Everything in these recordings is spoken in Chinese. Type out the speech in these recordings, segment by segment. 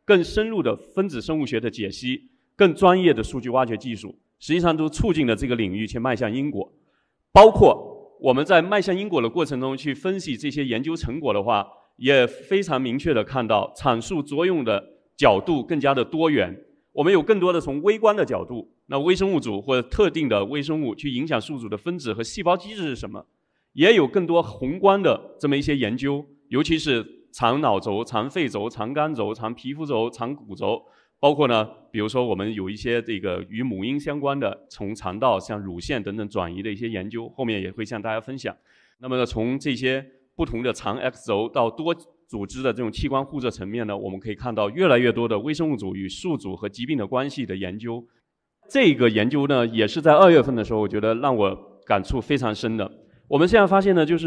更深入的分子生物学的解析、更专业的数据挖掘技术，实际上都促进了这个领域去迈向因果。包括我们在迈向因果的过程中去分析这些研究成果的话，也非常明确的看到阐述作用的角度更加的多元。我们有更多的从微观的角度，那微生物组或者特定的微生物去影响宿主的分子和细胞机制是什么，也有更多宏观的这么一些研究，尤其是肠脑轴、肠肺轴、肠肝轴、肠皮肤轴、肠骨轴，包括呢，比如说我们有一些这个与母婴相关的，从肠道像乳腺等等转移的一些研究，后面也会向大家分享。那么呢，从这些不同的肠 X 轴到多组织的这种器官互trợ层面呢，我们可以看到越来越多的微生物组与宿主和疾病的关系的研究。这个研究呢，也是在2月份的时候，我觉得让我感触非常深的。我们现在发现呢，就是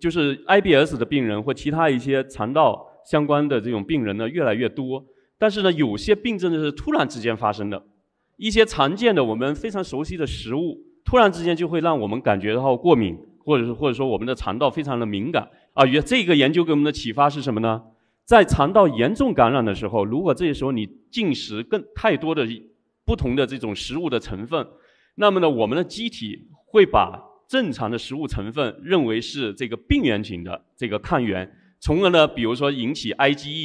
IBS 的病人或其他一些肠道相关的这种病人呢，越来越多。但是呢，有些病症是突然之间发生的，一些常见的我们非常熟悉的食物，突然之间就会让我们感觉到过敏，或者说我们的肠道非常的敏感。这个研究给我们的启发是什么呢？在肠道严重感染的时候，如果这时候你进食太多的不同的这种食物的成分，那么呢，我们的机体会把正常的食物成分认为是这个病原群的这个抗原，从而呢，比如说引起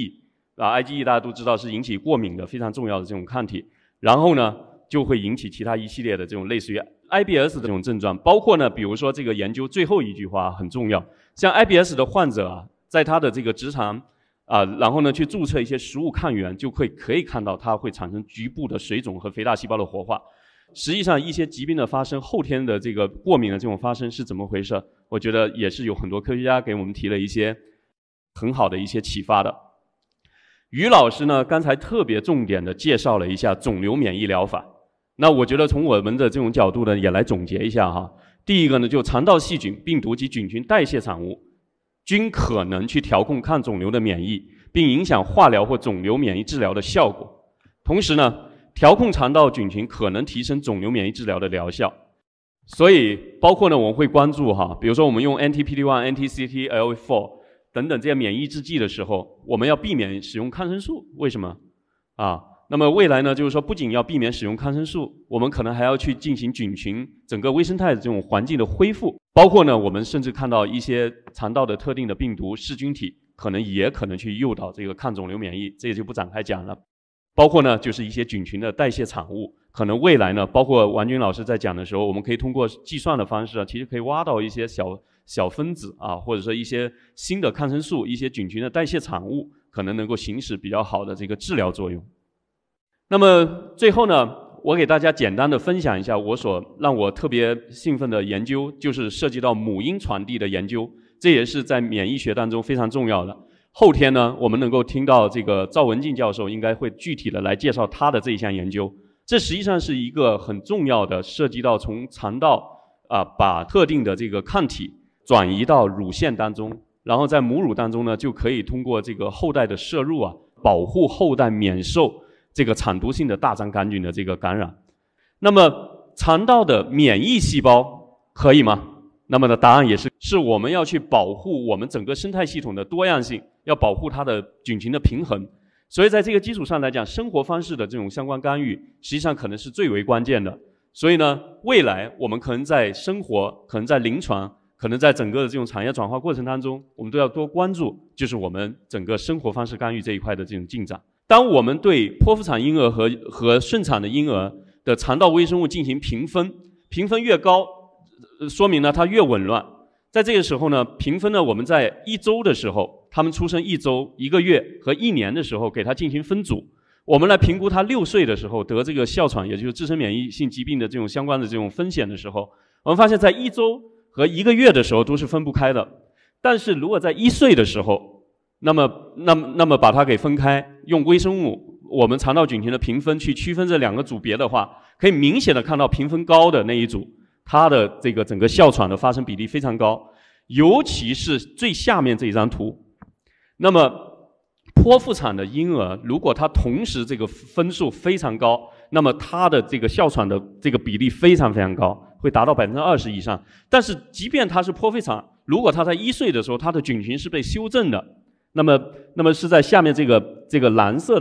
IgE 大家都知道是引起过敏的非常重要的这种抗体，然后呢，就会引起其他一系列的这种类似于 IBS 的这种症状，包括呢，比如说这个研究最后一句话很重要，像 IBS 的患者啊，在他的这个直肠然后呢去注射一些食物抗原，就可以看到它会产生局部的水肿和肥大细胞的活化。实际上，一些疾病的发生，后天的这个过敏的这种发生是怎么回事？我觉得也是有很多科学家给我们提了一些很好的一些启发的。于老师呢，刚才特别重点的介绍了一下肿瘤免疫疗法。那我觉得从我们的这种角度呢，也来总结一下哈。第一个呢，就肠道细菌、病毒及菌群代谢产物均可能去调控抗肿瘤的免疫，并影响化疗或肿瘤免疫治疗的效果。同时呢，调控肠道菌群可能提升肿瘤免疫治疗的疗效。所以，包括呢，我们会关注哈，比如说我们用 anti-PD-1、anti-CTLA-4 等等这些免疫制剂的时候，我们要避免使用抗生素。为什么？那么未来呢，就是说不仅要避免使用抗生素，我们可能还要去进行菌群整个微生态的这种环境的恢复。包括呢，我们甚至看到一些肠道的特定的病毒噬菌体，也可能去诱导这个抗肿瘤免疫，这也就不展开讲了。包括呢，就是一些菌群的代谢产物，可能未来呢，包括王军老师在讲的时候，我们可以通过计算的方式其实可以挖到一些小分子或者说一些新的抗生素，一些菌群的代谢产物，可能能够行使比较好的这个治疗作用。那么最后呢，我给大家简单的分享一下让我特别兴奋的研究，就是涉及到母婴传递的研究，这也是在免疫学当中非常重要的。后天呢，我们能够听到这个赵文静教授应该会具体的来介绍他的这一项研究。这实际上是一个很重要的，涉及到从肠道把特定的这个抗体转移到乳腺当中，然后在母乳当中呢，就可以通过这个后代的摄入保护后代免受这个产毒性的大肠杆菌的这个感染。那么肠道的免疫细胞可以吗？那么的答案也是我们要去保护我们整个生态系统的多样性，要保护它的菌群的平衡。所以在这个基础上来讲，生活方式的这种相关干预，实际上可能是最为关键的。所以呢，未来我们可能在生活，可能在临床，可能在整个的这种产业转化过程当中，我们都要多关注，就是我们整个生活方式干预这一块的这种进展。当我们对剖腹产婴儿和顺产的婴儿的肠道微生物进行评分，评分越高，说明呢它越紊乱。在这个时候呢，评分呢，我们在1周的时候，他们出生1周、1个月和1年的时候，给他进行分组。我们来评估他6岁的时候得这个哮喘，也就是自身免疫性疾病的这种相关的这种风险的时候，我们发现在1周和1个月的时候都是分不开的。但是如果在1岁的时候，那么把它给分开，用微生物我们肠道菌群的评分去区分这2个组别的话，可以明显的看到评分高的那一组，它的这个整个哮喘的发生比例非常高，尤其是最下面这一张图。那么剖腹产的婴儿，如果他同时这个分数非常高，那么他的这个哮喘的这个比例非常非常高，会达到20%以上。但是即便他是剖腹产，如果他在1岁的时候，他的菌群是被修正的，那么是在下面这个蓝色的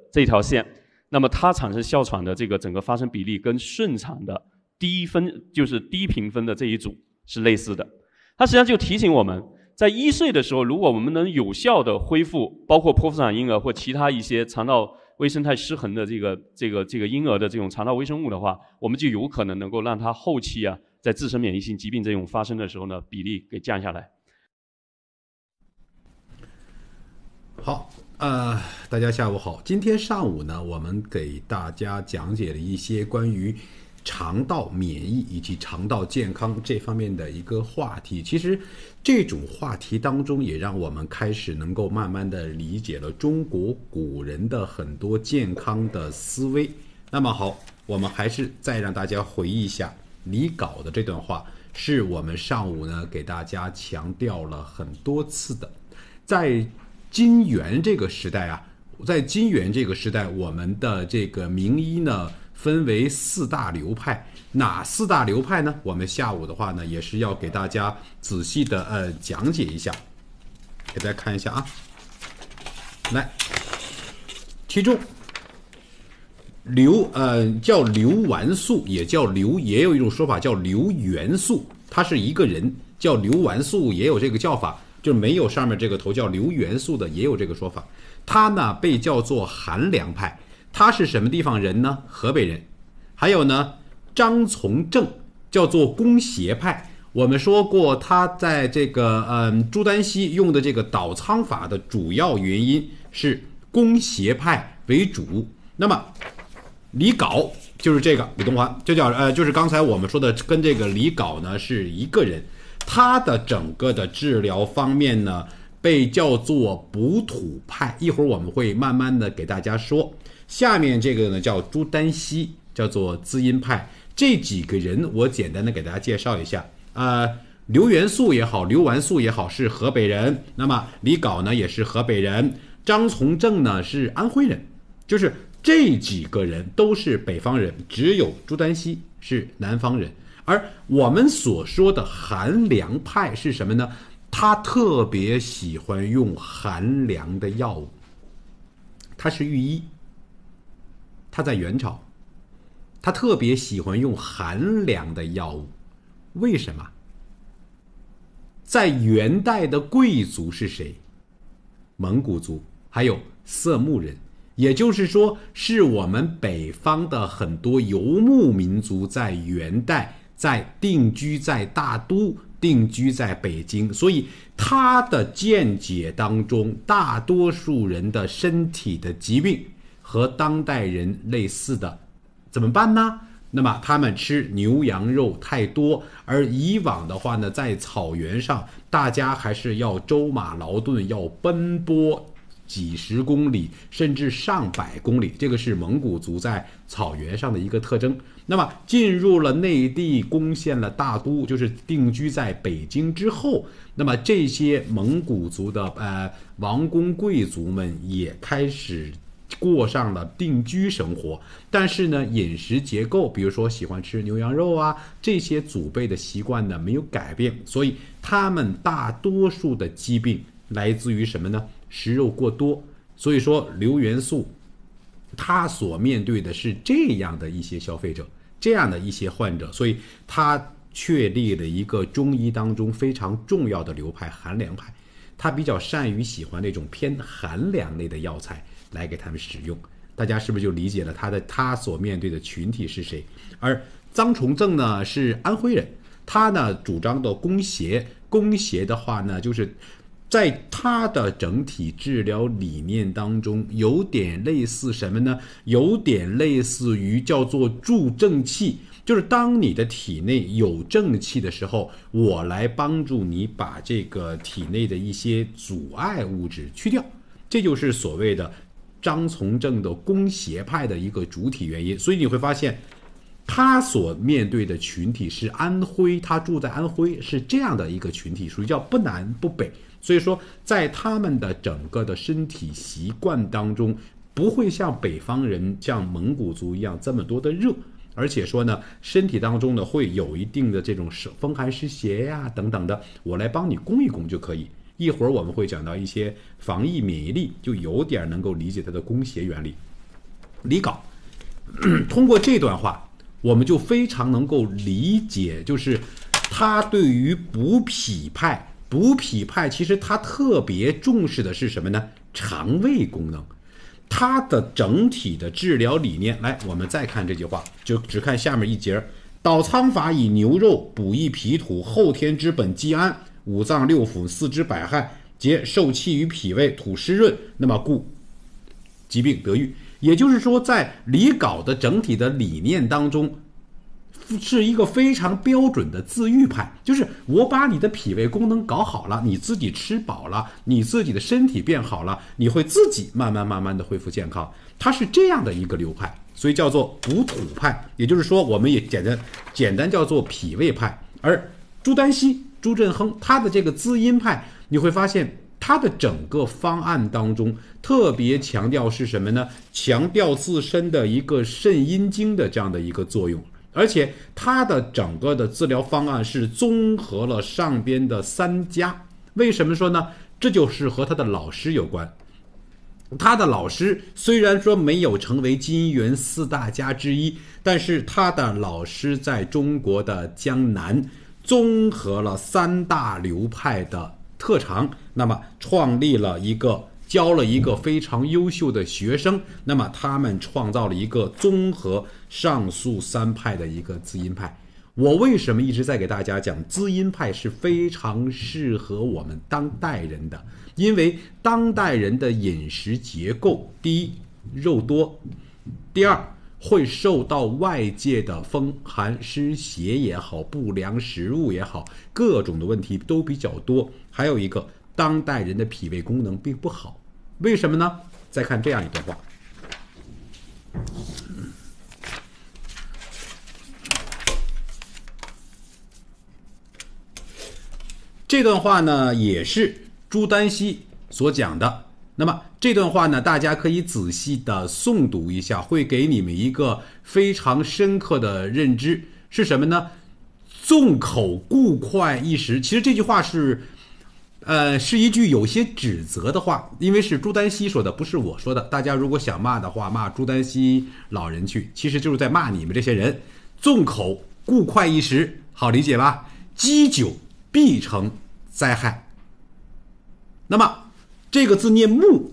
这条线，那么它产生哮喘的这个整个发生比例跟顺产的就是低评分的这一组是类似的。它实际上就提醒我们，在1岁的时候，如果我们能有效的恢复，包括剖腹产婴儿或其他一些肠道微生态失衡的这个婴儿的这种肠道微生物的话，我们就有可能能够让它后期在自身免疫性疾病这种发生的时候呢，比例给降下来。 好，大家下午好。今天上午呢，我们给大家讲解了一些关于肠道免疫以及肠道健康这方面的一个话题。其实这种话题当中，也让我们开始能够慢慢的理解了中国古人的很多健康的思维。那么好，我们还是再让大家回忆一下李杲的这段话，是我们上午呢给大家强调了很多次的。在金元这个时代我们的这个名医呢分为4大流派。哪4大流派呢？我们下午的话呢，也是要给大家仔细的讲解一下，给大家看一下啊。来，其中叫刘完素，也有一种说法叫刘元素，他是一个人，叫刘完素，也有这个叫法。就没有上面这个头叫刘元素的也有这个说法。他呢被叫做韩梁派，他是什么地方人呢？河北人。还有呢，张从正叫做攻邪派。我们说过，他在这个朱丹溪用的这个导仓法的主要原因是攻邪派为主。那么李杲就是这个李东环，就是刚才我们说的，跟这个李杲呢是一个人。他的整个的治疗方面呢，被叫做补土派。一会儿我们会慢慢的给大家说。下面这个呢叫朱丹溪，叫做滋阴派。这几个人我简单的给大家介绍一下。刘元素也好，刘完素也好，是河北人。那么李杲呢也是河北人，张从正呢是安徽人。就是这几个人都是北方人，只有朱丹溪是南方人。而我们所说的寒凉派是什么呢？他特别喜欢用寒凉的药物。他是御医，他在元朝，他特别喜欢用寒凉的药物。为什么？在元代的贵族是谁？蒙古族，还有色目人。也就是说，是我们北方的很多游牧民族在元代在定居在大都，定居在北京。所以他的见解当中，大多数人的身体的疾病和当代人类似的，怎么办呢？那么他们吃牛羊肉太多，而以往的话呢，在草原上大家还是要舟马劳顿，要奔波几十公里甚至上百公里，这个是蒙古族在草原上的一个特征。那么进入了内地，攻陷了大都，就是定居在北京之后，那么这些蒙古族的王公贵族们也开始过上了定居生活。但是呢，饮食结构，比如说喜欢吃牛羊肉啊，这些祖辈的习惯呢没有改变，所以他们大多数的疾病来自于什么呢？食肉过多。所以说刘元素他所面对的是这样的一些消费者，这样的一些患者，所以他确立了一个中医当中非常重要的流派——寒凉派。他比较善于喜欢那种偏寒凉类的药材来给他们使用。大家是不是就理解了他所面对的群体是谁？而张从正呢是安徽人，他呢主张的攻邪的话呢，就是在他的整体治疗理念当中，有点类似什么呢？有点类似于叫做助正气，就是当你的体内有正气的时候，我来帮助你把这个体内的一些阻碍物质去掉。这就是所谓的张从正的攻邪派的一个主体原因。所以你会发现他所面对的群体是安徽，他住在安徽，是这样的一个群体，属于叫不南不北。所以说在他们的整个的身体习惯当中，不会像北方人像蒙古族一样这么多的热，而且说呢，身体当中呢会有一定的这种风寒湿邪呀等等的，我来帮你攻一攻就可以。一会儿我们会讲到一些防疫免疫力，就有点能够理解它的攻邪原理。 李杲。通过这段话，我们就非常能够理解，就是他对于补脾派其实他特别重视的是什么呢？肠胃功能。他的整体的治疗理念，来，我们再看这句话，就只看下面一节。导仓法以牛肉补益脾土，后天之本积安，五脏六腑四肢百骸皆受气于脾胃，土湿润，那么故疾病得愈。也就是说，在李杲的整体的理念当中，是一个非常标准的自愈派，就是我把你的脾胃功能搞好了，你自己吃饱了，你自己的身体变好了，你会自己慢慢的恢复健康。它是这样的一个流派，所以叫做补土派，也就是说我们也简单叫做脾胃派。而朱丹溪、朱振亨他的这个滋阴派，你会发现他的整个方案当中特别强调是什么呢？强调自身的一个肾阴经的这样的一个作用，而且他的整个的治疗方案是综合了上边的3家。为什么说呢？这就是和他的老师有关。他的老师虽然说没有成为金元4大家之一，但是他的老师在中国的江南综合了3大流派的特长，那么教了一个非常优秀的学生，那么他们创造了一个综合上述3派的一个滋阴派。我为什么一直在给大家讲滋阴派是非常适合我们当代人的？因为当代人的饮食结构，第一，肉多；第二，会受到外界的风寒湿邪也好，不良食物也好，各种的问题都比较多。还有一个，当代人的脾胃功能并不好，为什么呢？再看这样一段话。这段话呢，也是朱丹溪所讲的。那么这段话呢，大家可以仔细的诵读一下，会给你们一个非常深刻的认知。是什么呢？纵口故快一时。其实这句话是一句有些指责的话，因为是朱丹溪说的，不是我说的。大家如果想骂的话，骂朱丹溪老人去，其实就是在骂你们这些人。纵口故快一时，好理解吧？积久必成灾害。那么这个字念慕，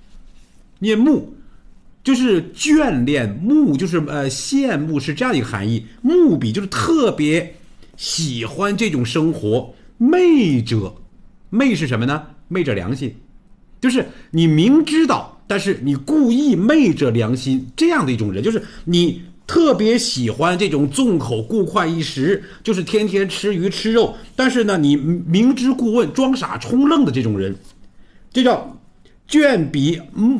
就是眷恋，慕就是羡慕，是这样一个含义。慕比就是特别喜欢这种生活。昧是什么呢？昧着良心，就是你明知道，但是你故意昧着良心，这样的一种人，就是你特别喜欢这种纵口故快一时，就是天天吃鱼吃肉，但是呢你明知故问，装傻充愣的这种人，这叫倦比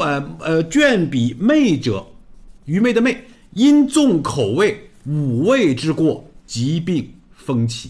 昧者，愚昧的昧，因纵口味五味之过，疾病风起。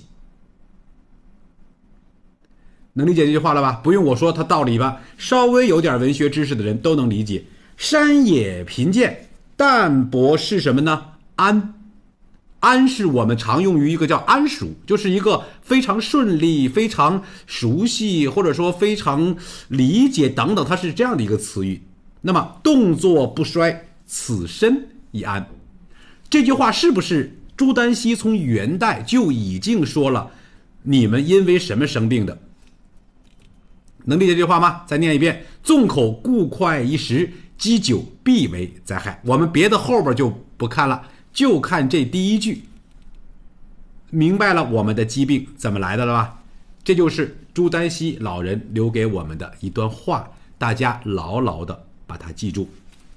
能理解这句话了吧？不用我说它道理吧，稍微有点文学知识的人都能理解。山野贫贱，淡泊是什么呢？安是我们常用于一个叫安熟，就是一个非常顺利、非常熟悉，或者说非常理解等等，它是这样的一个词语。那么动作不衰，此身亦安。这句话是不是朱丹溪从元代就已经说了你们因为什么生病的？能理解这句话吗？再念一遍：纵口故快一时，积久必为灾害。我们别的后边就不看了，就看这第一句，明白了我们的疾病怎么来的了吧？这就是朱丹溪老人留给我们的一段话，大家牢牢的把它记住。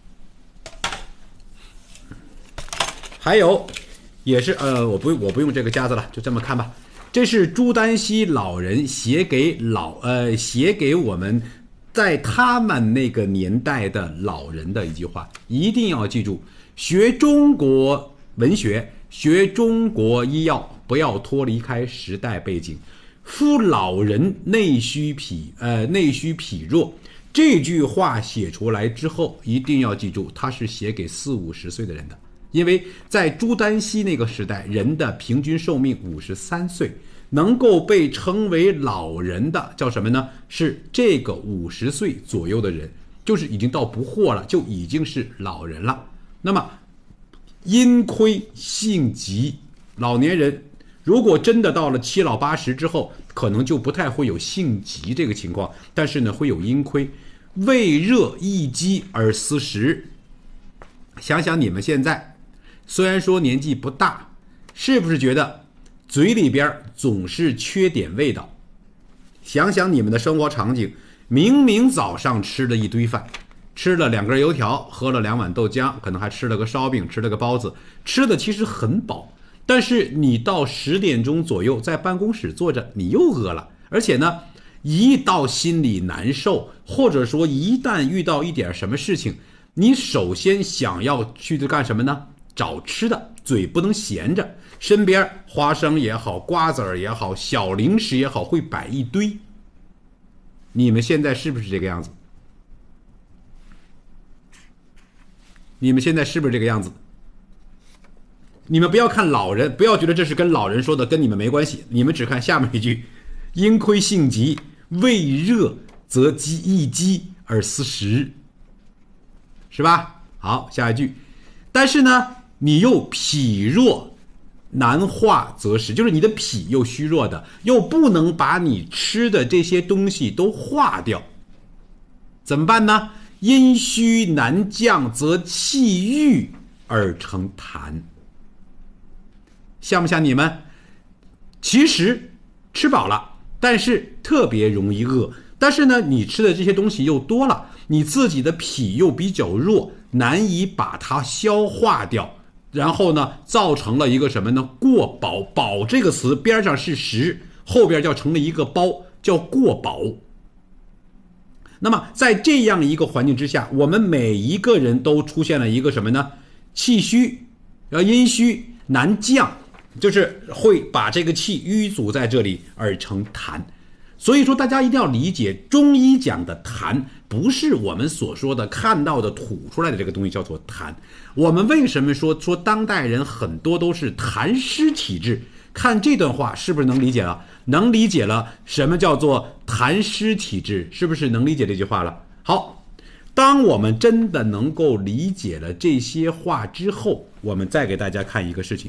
还有也是我不用这个夹子了，就这么看吧。这是朱丹溪老人写给我们在他们那个年代的老人的一句话，一定要记住：学中国文学，学中国医药，不要脱离开时代背景。夫老人内虚脾弱，这句话写出来之后，一定要记住，他是写给40-50岁的人的。因为在朱丹溪那个时代，人的平均寿命53岁，能够被称为老人的叫什么呢？是这个50岁左右的人，就是已经到不惑了，就已经是老人了。 那么阴亏性急，老年人如果真的到了7老80之后，可能就不太会有性急这个情况，但是呢会有阴亏，胃热易饥而思食。想想你们现在虽然说年纪不大，是不是觉得嘴里边总是缺点味道？想想你们的生活场景，明明早上吃了一堆饭，吃了2根油条，喝了2碗豆浆，可能还吃了个烧饼，吃了个包子，吃的其实很饱，但是你到10点钟左右在办公室坐着，你又饿了，而且呢一到心里难受，或者说一旦遇到一点什么事情，你首先想要去干什么呢？找吃的，嘴不能闲着，身边花生也好，瓜子儿也好，小零食也好，会摆一堆。你们现在是不是这个样子？你们现在是不是这个样子？你们不要看老人，不要觉得这是跟老人说的，跟你们没关系。你们只看下面一句：阴亏性急，胃热则易饥而思食，是吧？好，下一句。但是呢，你又脾弱难化则食，就是你的脾又虚弱的，又不能把你吃的这些东西都化掉，怎么办呢？阴虚难降，则气郁而成痰。像不像你们？其实吃饱了，但是特别容易饿，但是呢，你吃的这些东西又多了，你自己的脾又比较弱，难以把它消化掉，然后呢，造成了一个什么呢？过饱。饱这个词边上是食，后边就成了一个包，叫过饱。那么在这样一个环境之下，我们每一个人都出现了一个什么呢？气虚，阴虚难降，就是会把这个气淤阻在这里而成痰。所以说大家一定要理解，中医讲的痰不是我们所说的看到的吐出来的这个东西叫做痰。我们为什么说当代人很多都是痰湿体质？看这段话是不是能理解了？能理解了什么叫做痰湿体质，是不是能理解这句话了？好，当我们真的能够理解了这些话之后，我们再给大家看一个事情。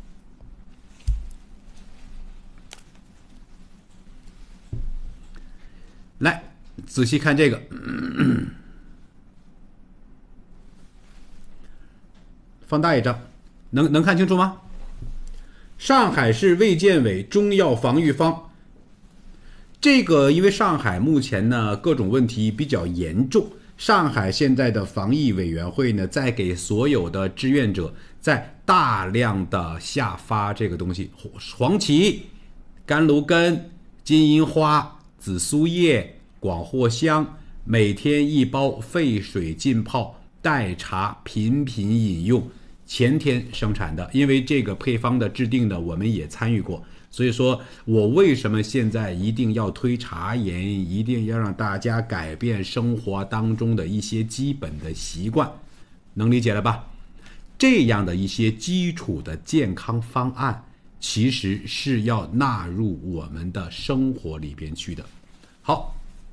来，仔细看这个，放大一张，能看清楚吗？上海市卫健委中药防御方，这个因为上海目前呢各种问题比较严重，上海现在的防疫委员会呢在给所有的志愿者在大量的下发这个东西，黄芪、甘芦根、金银花、紫苏叶、广藿香，每天1包，沸水浸泡，代茶频频饮用。前天生产的，因为这个配方的制定的我们也参与过，所以说我为什么现在一定要推茶饮，一定要让大家改变生活当中的一些基本的习惯，能理解了吧？这样的一些基础的健康方案其实是要纳入我们的生活里边去的。好，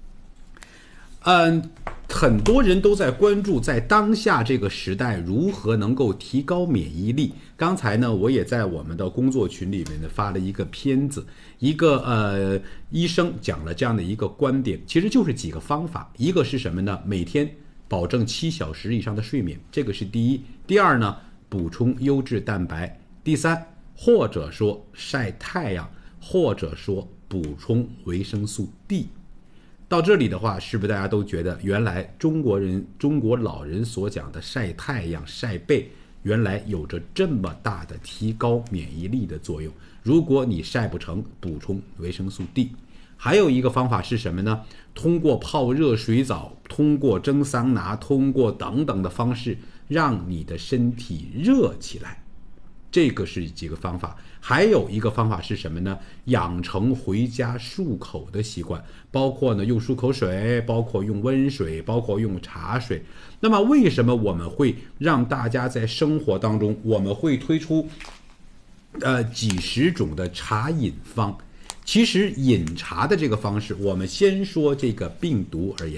很多人都在关注在当下这个时代如何能够提高免疫力。刚才呢，我也在我们的工作群里面呢发了一个片子，一个医生讲了这样的一个观点，其实就是几个方法。一个是什么呢？每天保证7小时以上的睡眠，这个是第一。第二呢，补充优质蛋白。第三，或者说晒太阳，或者说补充维生素 D。到这里的话，是不是大家都觉得原来中国老人所讲的晒太阳晒背原来有着这么大的提高免疫力的作用？如果你晒不成，补充维生素 D。 还有一个方法是什么呢？通过泡热水澡，通过蒸桑拿，通过等等的方式让你的身体热起来，这个是几个方法。还有一个方法是什么呢？养成回家漱口的习惯，包括呢用漱口水，包括用温水，包括用茶水。那么为什么我们会让大家在生活当中，我们会推出几十种的茶饮方？其实饮茶的这个方式，我们先说这个病毒而言，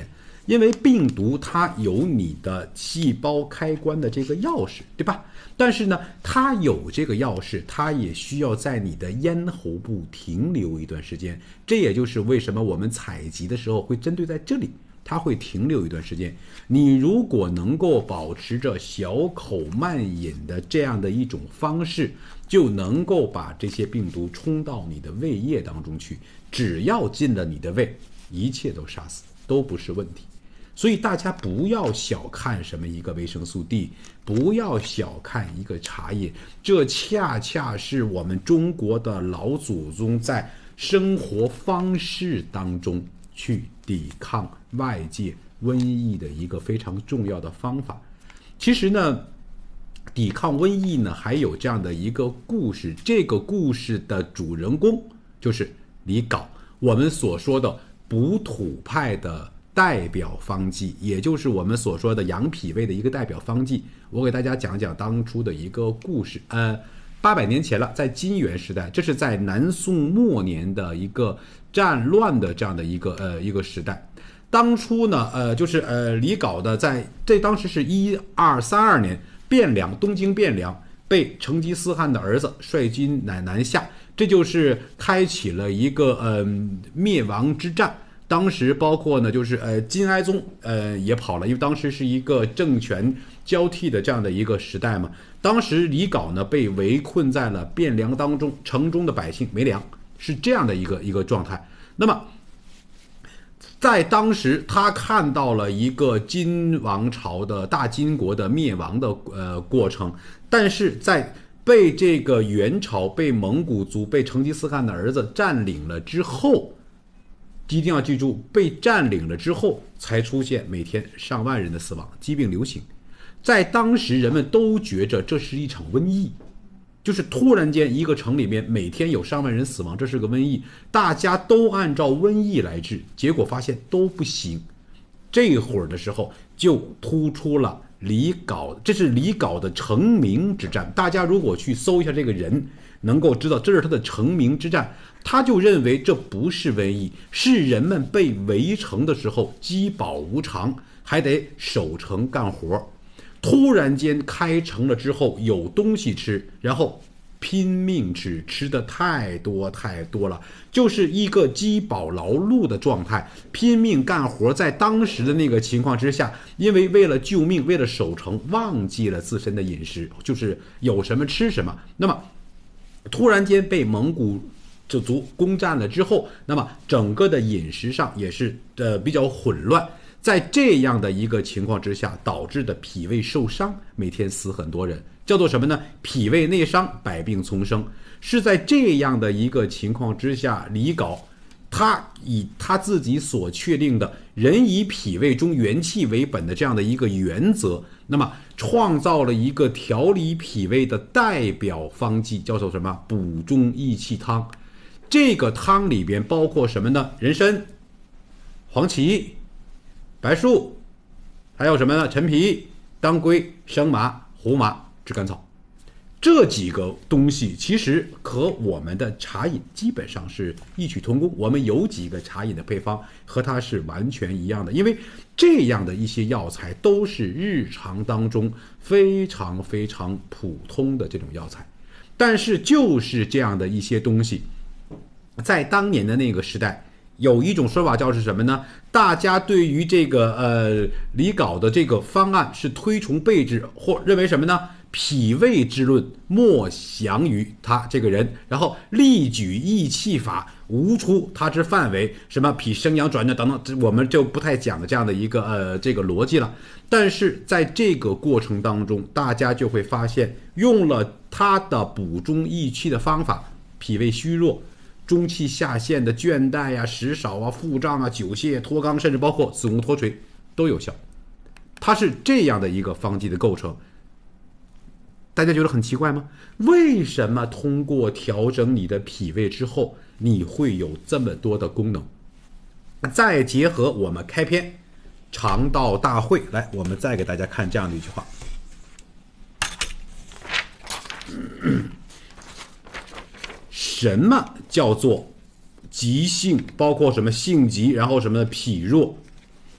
因为病毒它有你的细胞开关的这个钥匙，对吧？但是呢，它有这个钥匙，它也需要在你的咽喉部停留一段时间。这也就是为什么我们采集的时候会针对在这里，它会停留一段时间。你如果能够保持着小口慢饮的这样的一种方式，就能够把这些病毒冲到你的胃液当中去。只要进了你的胃，一切都杀死，都不是问题。所以大家不要小看什么一个维生素 D， 不要小看一个茶叶，这恰恰是我们中国的老祖宗在生活方式当中去抵抗外界瘟疫的一个非常重要的方法。其实呢，抵抗瘟疫呢还有这样的一个故事，这个故事的主人公就是李杲，我们所说的补土派的代表方剂，也就是我们所说的养脾胃的一个代表方剂。我给大家讲讲当初的一个故事。800年前了，在金元时代，这是在南宋末年的一个战乱的这样的一个时代。当初呢，就是李杲的这当时是1232年，东京汴梁被成吉思汗的儿子率军南下，这就是开启了一个灭亡之战。当时包括呢，就是金哀宗也跑了，因为当时是一个政权交替的这样的一个时代嘛。当时李杲呢被围困在了汴梁当中，城中的百姓没粮，是这样的一个状态。那么在当时，他看到了一个金王朝的大金国的灭亡的过程，但是在被这个元朝、被蒙古族、被成吉思汗的儿子占领了之后，一定要记住，被占领了之后才出现每天上万人的死亡，疾病流行。在当时人们都觉着这是一场瘟疫，就是突然间一个城里面每天有上万人死亡，这是个瘟疫，大家都按照瘟疫来治，结果发现都不行。这会儿的时候就突出了李杲，这是李杲的成名之战。大家如果去搜一下这个人，能够知道这是他的成名之战。他就认为这不是瘟疫，是人们被围城的时候饥饱无常，还得守城干活，突然间开城了之后有东西吃，然后拼命吃，吃的太多了，就是一个饥饱劳碌的状态，拼命干活。在当时的那个情况之下，因为为了救命，为了守城，忘记了自身的饮食，就是有什么吃什么。那么突然间被蒙古这族攻占了之后，那么整个的饮食上也是比较混乱。在这样的一个情况之下，导致的脾胃受伤，每天死很多人，叫做什么呢？脾胃内伤，百病丛生。是在这样的一个情况之下，李杲他以他自己所确定的人以脾胃中元气为本的这样的一个原则，那么创造了一个调理脾胃的代表方剂，叫做什么？补中益气汤。这个汤里边包括什么呢？人参、黄芪、白术，还有什么呢？陈皮、当归、生麻、胡麻、炙甘草。这几个东西其实和我们的茶饮基本上是异曲同工，我们有几个茶饮的配方和它是完全一样的，因为这样的一些药材都是日常当中非常非常普通的这种药材。但是就是这样的一些东西，在当年的那个时代，有一种说法叫是什么呢？大家对于这个李杲的这个方案是推崇备至，或认为什么呢？脾胃之论莫详于他这个人，然后例举益气法无出他之范围，什么脾生阳转正等等，我们就不太讲的这样的一个这个逻辑了。但是在这个过程当中，大家就会发现，用了他的补中益气的方法，脾胃虚弱、中气下陷的倦怠啊、食少啊、腹胀啊、久泻、脱肛，甚至包括子宫脱垂都有效。它是这样的一个方剂的构成。大家觉得很奇怪吗？为什么通过调整你的脾胃之后，你会有这么多的功能？再结合我们开篇肠道大会，来，我们再给大家看这样的一句话。什么叫做急性？包括什么性急，然后什么脾弱？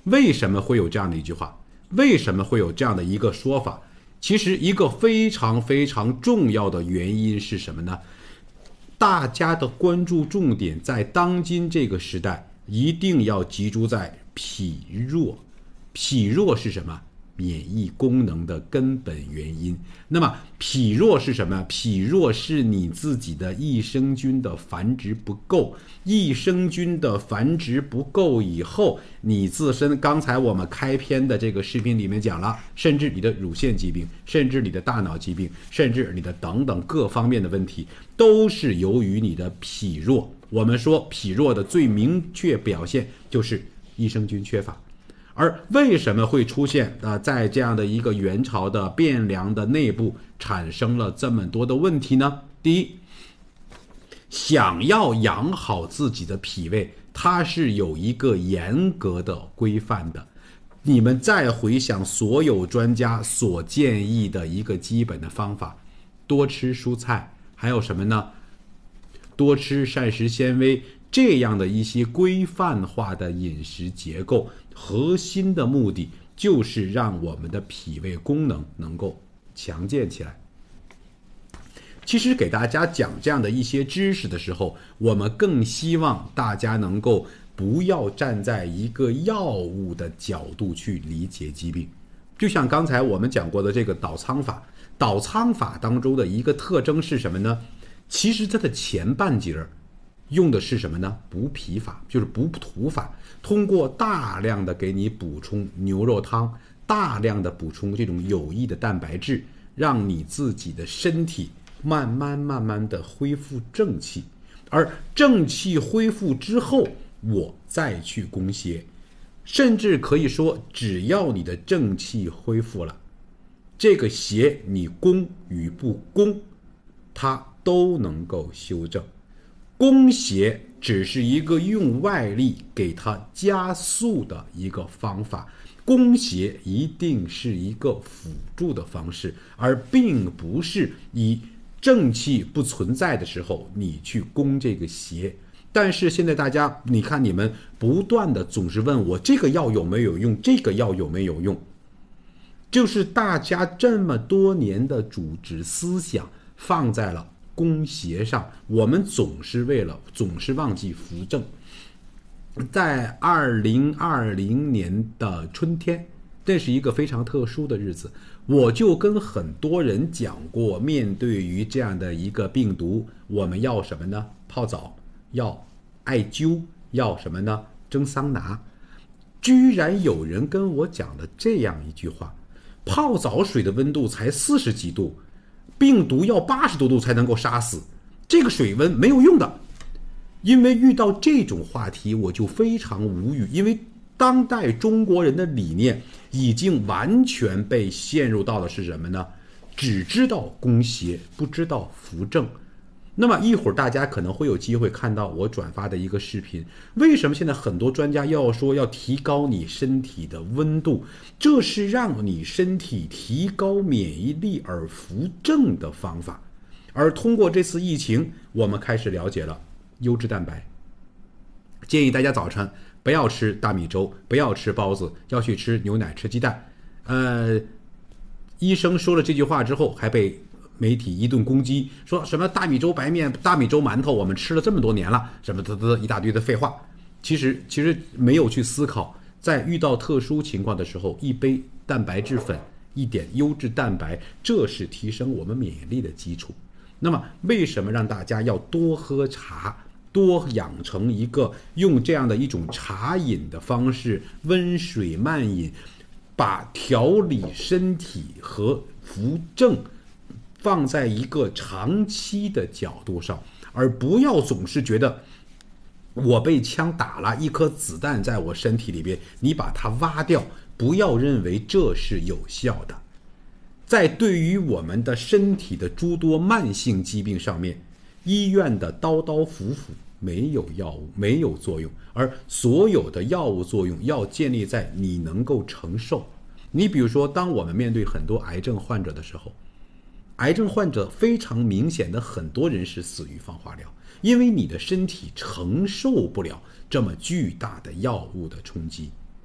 为什么会有这样的一句话？为什么会有这样的一个说法？其实一个非常非常重要的原因是什么呢？大家的关注重点在当今这个时代一定要集中在脾弱。脾弱是什么？免疫功能的根本原因。那么脾弱是什么？脾弱是你自己的益生菌的繁殖不够，益生菌的繁殖不够以后，你自身刚才我们开篇的这个视频里面讲了，甚至你的乳腺疾病，甚至你的大脑疾病，甚至你的等等各方面的问题，都是由于你的脾弱。我们说脾弱的最明确表现就是益生菌缺乏。而为什么会出现在这样的一个元朝的汴梁的内部产生了这么多的问题呢？第一，想要养好自己的脾胃，它是有一个严格的规范的。你们再回想所有专家所建议的一个基本的方法，多吃蔬菜，还有什么呢？多吃膳食纤维，这样的一些规范化的饮食结构，核心的目的就是让我们的脾胃功能能够强健起来。其实给大家讲这样的一些知识的时候，我们更希望大家能够不要站在一个药物的角度去理解疾病。就像刚才我们讲过的这个导仓法，导仓法当中的一个特征是什么呢？其实它的前半截用的是什么呢？补脾法，就是补土法，通过大量的给你补充牛肉汤，大量的补充这种有益的蛋白质，让你自己的身体慢慢的恢复正气。而正气恢复之后，我再去攻邪。甚至可以说，只要你的正气恢复了，这个邪你攻与不攻，它都能够修正。攻邪只是一个用外力给它加速的一个方法，攻邪一定是一个辅助的方式，而并不是以正气不存在的时候你去攻这个邪。但是现在大家，你看你们不断的总是问我这个药有没有用，这个药有没有用，就是大家这么多年的主旨思想放在了攻邪上，我们总是忘记扶正。在2020年的春天，这是一个非常特殊的日子，我就跟很多人讲过，面对于这样的一个病毒，我们要什么呢？泡澡，要艾灸，要什么呢？蒸桑拿。居然有人跟我讲了这样一句话：泡澡水的温度才40几度，病毒要80多度才能够杀死，这个水温没有用的。因为遇到这种话题我就非常无语，因为当代中国人的理念已经完全被陷入到的是什么呢？只知道攻邪，不知道扶正。那么一会儿大家可能会有机会看到我转发的一个视频，为什么现在很多专家要说要提高你身体的温度？这是让你身体提高免疫力而扶正的方法。而通过这次疫情，我们开始了解了优质蛋白，建议大家早晨不要吃大米粥，不要吃包子，要去吃牛奶，吃鸡蛋。医生说了这句话之后，还被媒体一顿攻击，说什么大米粥白面、大米粥馒头，我们吃了这么多年了，什么一大堆的废话。其实没有去思考，在遇到特殊情况的时候，一杯蛋白质粉，一点优质蛋白，这是提升我们免疫力的基础。那么为什么让大家要多喝茶，多养成一个用这样的一种茶饮的方式，温水慢饮，把调理身体和扶正放在一个长期的角度上，而不要总是觉得我被枪打了，一颗子弹在我身体里边，你把它挖掉，不要认为这是有效的。在对于我们的身体的诸多慢性疾病上面，医院的刀刀斧斧没有药物，没有作用，而所有的药物作用要建立在你能够承受。你比如说，当我们面对很多癌症患者的时候，癌症患者非常明显的很多人是死于放化疗，因为你的身体承受不了这么巨大的药物的冲击。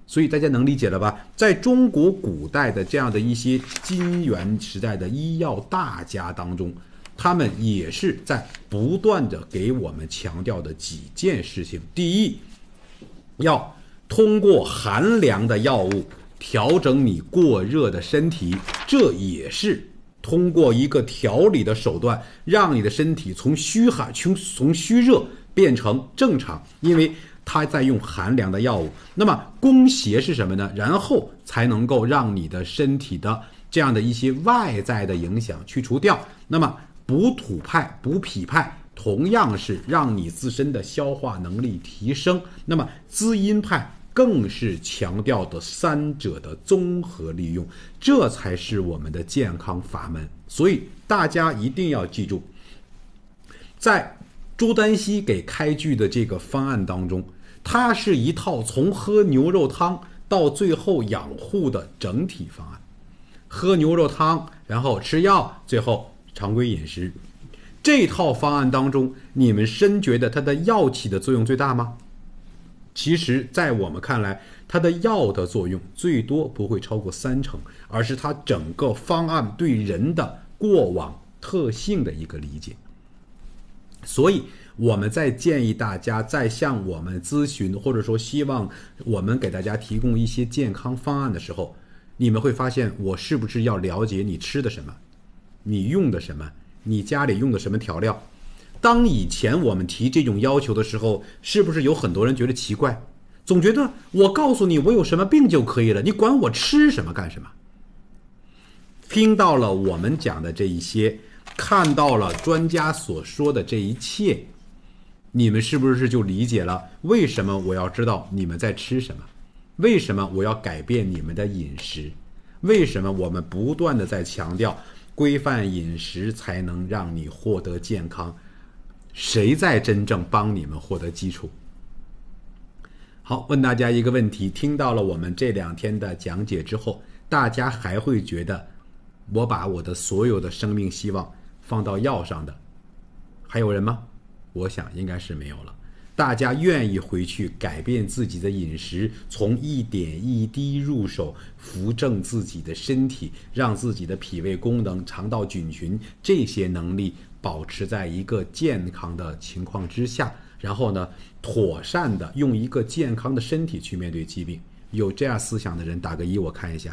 所以大家能理解了吧？在中国古代的这样的一些金元时代的医药大家当中，他们也是在不断的给我们强调的几件事情。第一，要通过寒凉的药物调整你过热的身体，这也是通过一个调理的手段，让你的身体从虚热变成正常，因为它在用寒凉的药物。那么攻邪是什么呢？然后才能够让你的身体的这样的一些外在的影响去除掉。那么补土派、补脾派同样是让你自身的消化能力提升。那么滋阴派更是强调的三者的综合利用，这才是我们的健康法门。所以大家一定要记住，在朱丹溪给开具的这个方案当中，它是一套从喝牛肉汤到最后养护的整体方案。喝牛肉汤，然后吃药，最后常规饮食。这套方案当中，你们深觉得它的药起的作用最大吗？其实在我们看来，它的药的作用最多不会超过30%，而是它整个方案对人的过往特性的一个理解。所以我们在建议大家在向我们咨询，或者说希望我们给大家提供一些健康方案的时候，你们会发现我是不是要了解你吃的什么，你用的什么，你家里用的什么调料。当以前我们提这种要求的时候，是不是有很多人觉得奇怪，总觉得我告诉你我有什么病就可以了，你管我吃什么干什么。听到了我们讲的这一些，看到了专家所说的这一切，你们是不是就理解了为什么我要知道你们在吃什么，为什么我要改变你们的饮食，为什么我们不断的在强调规范饮食才能让你获得健康，谁在真正帮你们获得基础？好，问大家一个问题，听到了我们这2天的讲解之后，大家还会觉得我把我的所有的生命希望放到药上的，还有人吗？我想应该是没有了。大家愿意回去改变自己的饮食，从一点一滴入手，扶正自己的身体，让自己的脾胃功能、肠道菌群这些能力保持在一个健康的情况之下，然后呢，妥善的用一个健康的身体去面对疾病。有这样思想的人打个1，我看一下。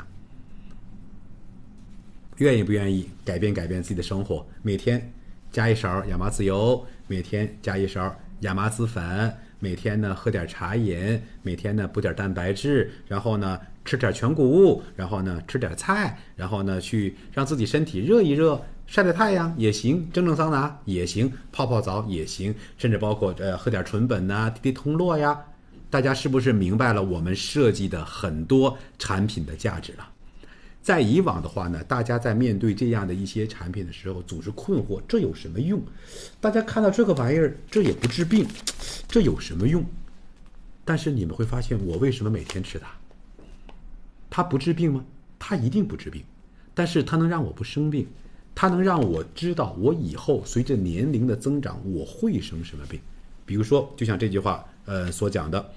愿意不愿意改变自己的生活？每天加一勺亚麻籽油，每天加一勺亚麻籽粉，每天呢喝点茶饮，每天呢补点蛋白质，然后呢吃点全谷物，然后呢吃点菜，然后呢去让自己身体热一热，晒晒太阳也行，蒸桑拿也行，泡泡澡也行，甚至包括喝点纯本呐，滴滴通络呀。大家是不是明白了我们设计的很多产品的价值了？在以往的话呢，大家在面对这样的一些产品的时候，总是困惑，这有什么用？大家看到这个玩意儿，这也不治病，这有什么用？但是你们会发现，我为什么每天吃它？它不治病吗？它一定不治病，但是它能让我不生病，它能让我知道我以后随着年龄的增长，我会生什么病。比如说，就像这句话所讲的，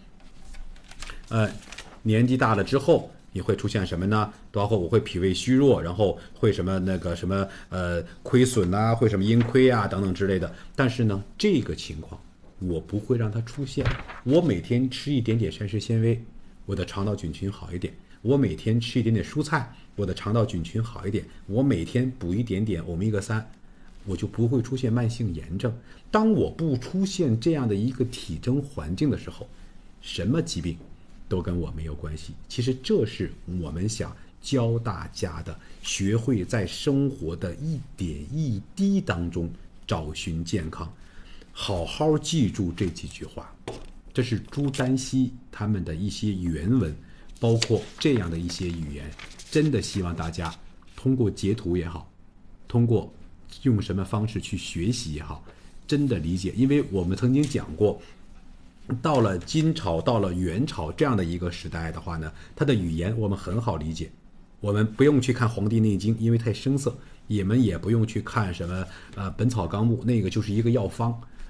年纪大了之后，你会出现什么呢？包括我会脾胃虚弱，然后会什么亏损啊，会什么阴亏啊等等之类的。但是呢，这个情况我不会让它出现。我每天吃一点点膳食纤维，我的肠道菌群好一点；我每天吃一点点蔬菜，我的肠道菌群好一点；我每天补一点点欧米伽3，我就不会出现慢性炎症。当我不出现这样的一个体征环境的时候，什么疾病都跟我没有关系。其实这是我们想教大家的，学会在生活的一点一滴当中找寻健康。好好记住这几句话，这是朱丹溪他们的一些原文，包括这样的一些语言。真的希望大家通过截图也好，通过用什么方式去学习也好，真的理解。因为我们曾经讲过，到了金朝，到了元朝这样的一个时代的话呢，它的语言我们很好理解，我们不用去看《黄帝内经》，因为太生涩；你们也不用去看什么《本草纲目》，那个就是一个药方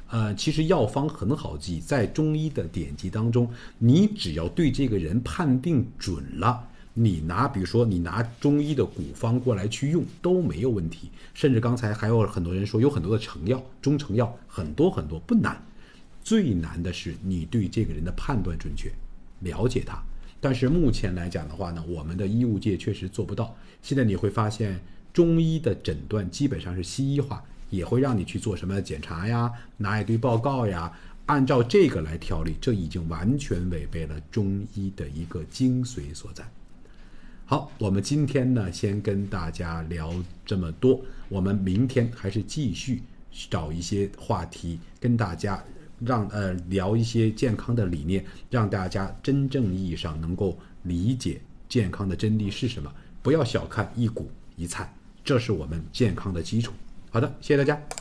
其实药方很好记，在中医的典籍当中，你只要对这个人判定准了，比如说你拿中医的古方过来去用都没有问题。甚至刚才还有很多人说有很多的成药、中成药，很多不难。最难的是你对这个人的判断准确，了解他。但是目前来讲的话呢，我们的医务界确实做不到。现在你会发现，中医的诊断基本上是西医化，也会让你去做什么检查呀，拿一堆报告呀，按照这个来调理，这已经完全违背了中医的一个精髓所在。好，我们今天呢，先跟大家聊这么多，我们明天还是继续找一些话题跟大家聊一些健康的理念，让大家真正意义上能够理解健康的真谛是什么。不要小看一谷一菜，这是我们健康的基础。好的，谢谢大家。